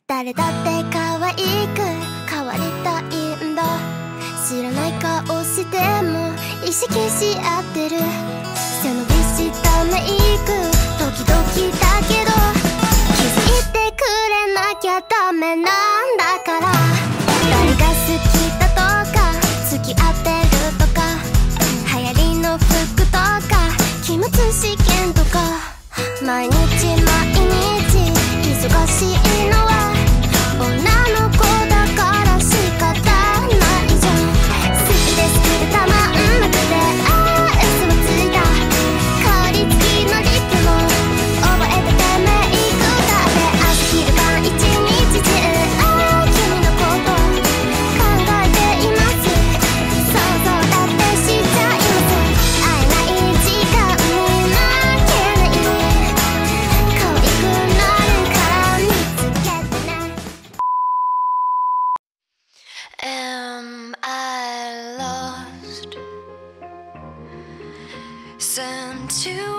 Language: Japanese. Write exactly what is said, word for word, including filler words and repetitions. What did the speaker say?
誰だって可愛く変わりたいんだ。知らない顔しても意識し合ってる。背伸びしたメイク時々だけど気づいてくれなきゃダメなんだから。誰が好きだとか付き合ってるとか流行りの服とか期末試験とか毎日毎日忙しいのは女の子だから仕方ないじゃん。好きで好きでたまんなくてああ嘘もついた香り付きのリップも覚えててメイクだって朝昼晩一日中ああ君のこと考えています。想像だってしちゃいます。会えない時間に負けない可愛くなるから見つけてね。Am I lost? Sent to